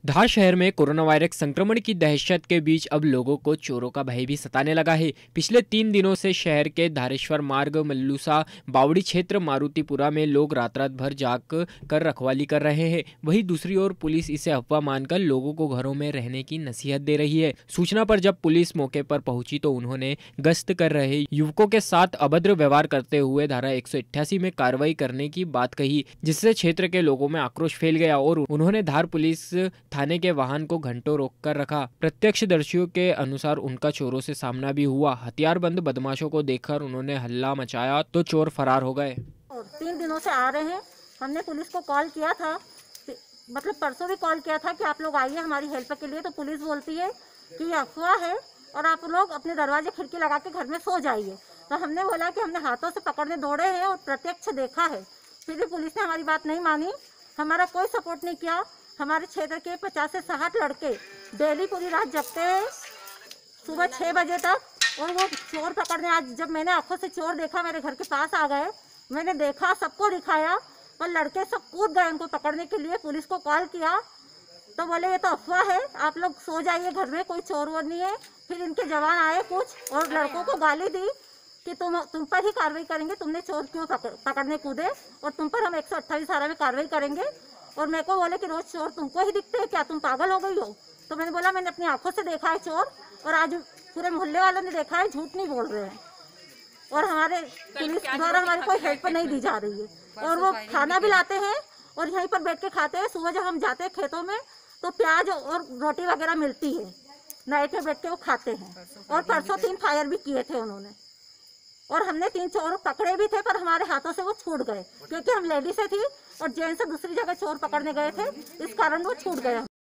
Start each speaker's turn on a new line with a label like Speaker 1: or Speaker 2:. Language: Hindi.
Speaker 1: धार शहर में कोरोना वायरस संक्रमण की दहशत के बीच अब लोगों को चोरों का भय भी सताने लगा है। पिछले 3 दिनों से शहर के धारेश्वर मार्ग, मल्लूसा, बावड़ी क्षेत्र, मारुतिपुरा में लोग रात रात भर जाग कर रखवाली कर रहे हैं। वहीं दूसरी ओर पुलिस इसे अफवाह मानकर लोगों को घरों में रहने की नसीहत दे रही है। सूचना पर जब पुलिस मौके पर पहुंची तो उन्होंने गश्त कर रहे युवकों के साथ अभद्र व्यवहार करते हुए धारा 188 में कार्रवाई करने की बात कही, जिससे क्षेत्र के लोगों में आक्रोश फैल गया और उन्होंने धार पुलिस थाने के वाहन को घंटों रोककर रखा। प्रत्यक्षदर्शियों के अनुसार उनका चोरों से सामना भी हुआ। हथियारबंद बदमाशों को देखकर उन्होंने हल्ला मचाया तो चोर फरार हो गए।
Speaker 2: 3 दिनों से आ रहे हैं। हमने पुलिस को कॉल किया था, मतलब परसों भी कॉल किया था कि आप लोग आइए हमारी हेल्प के लिए, तो पुलिस बोलती है कि ये अफवाह है और आप लोग अपने दरवाजे खिड़की लगा के घर में सो जाइए। तो हमने बोला कि हमने हाथों से पकड़ने दौड़े हैं और प्रत्यक्ष देखा है, फिर भी पुलिस ने हमारी बात नहीं मानी, हमारा कोई सपोर्ट नहीं किया। हमारे क्षेत्र के 50 से 60 लड़के डेली पूरी रात जगते हैं सुबह 6 बजे तक, और वो चोर पकड़ने आज जब मैंने आंखों से चोर देखा, मेरे घर के पास आ गए, मैंने देखा, सबको दिखाया, पर लड़के सब कूद गए उनको पकड़ने के लिए। पुलिस को कॉल किया तो बोले ये तो अफवाह है, आप लोग सो जाइए घर में, कोई चोर वोर नहीं है। फिर इनके जवान आए कुछ और लड़कों को गाली दी कि तुम पर ही कार्रवाई करेंगे, तुमने चोर क्यों पकड़ने कूदे, और तुम पर हम 128 धारा में कार्रवाई करेंगे। और मेरे को बोले कि रोज चोर तुमको ही दिखते हैं क्या, तुम पागल हो गई हो। तो मैंने बोला मैंने अपनी आंखों से देखा है चोर, और आज पूरे मोहल्ले वालों ने देखा है, झूठ नहीं बोल रहे हैं। और हमारे पुलिस द्वारा हमारी कोई हेल्प नहीं दी जा रही है, और वो खाना भी लाते हैं और यहीं पर बैठ के खाते हैं। सुबह जब हम जाते हैं खेतों में तो प्याज और रोटी वगैरह मिलती है, नाइट में बैठ के वो खाते हैं। और परसों 3 फायर भी किए थे उन्होंने, और हमने 3 चोर पकड़े भी थे, पर हमारे हाथों से वो छूट गए क्योंकि हम लेडीज थी और जेंट्स दूसरी जगह चोर पकड़ने गए थे, इस कारण वो छूट गए।